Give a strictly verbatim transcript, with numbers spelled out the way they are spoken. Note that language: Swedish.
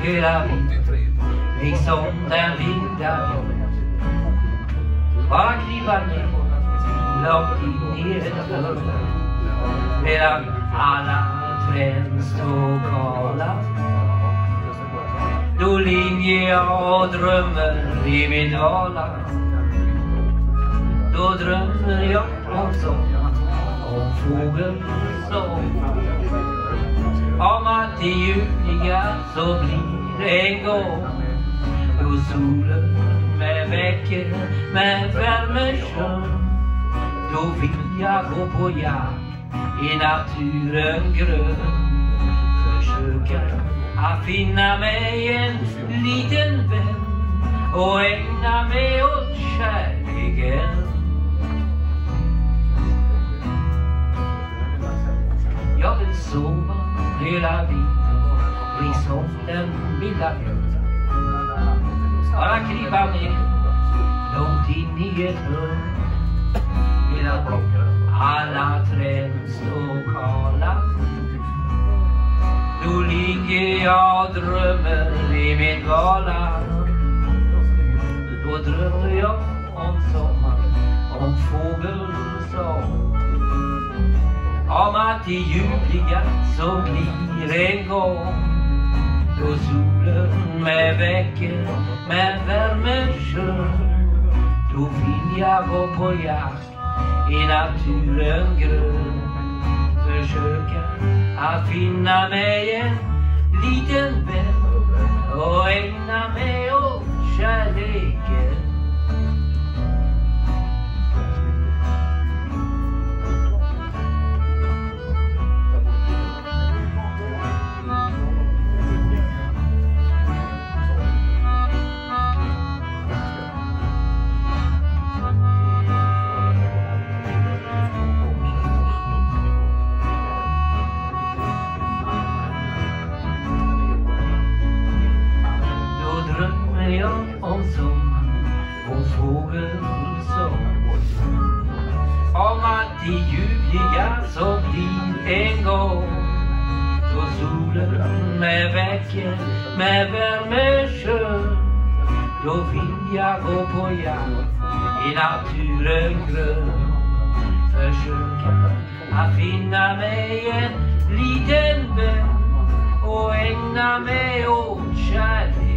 hela vi, liksom den vilda. Bara kliva ner, långt in i ett hörn, medan alla träd står kala. Då ligger jag och drömmer i min dvala. Då drömmer jag om sommar, om fågelsång, om att det ljuvliga så blir en gång. Då solen med väcker med värmesjön, då vill jag gå på jakt i naturen grön. Försöka att finna mig en liten vän och ägna mig åt kärleken. Jag vill sova hela vintern, liksom den vilda björn. Bara kliva ner, långt in i ett hörn, medan alla träd står kala. Då ligger jag och drömmer i min dvala. Då drömmer jag om sommar, om fågelsång, om att det ljuvliga så blir en gång. Då solen med väcker med värmesjön, då vill jag gå på jakt i naturen grön. Försöka att finna mig en liten vän och ägna mig åt kärleken. Om sommaren, om fågelsång, om att det ljuvliga så blir en gång. Då solen med väcker med värmesjön, då vill jag gå på jakt i naturen grön. Försöka att finna mig en liten vän och ägna mig åt kärlek.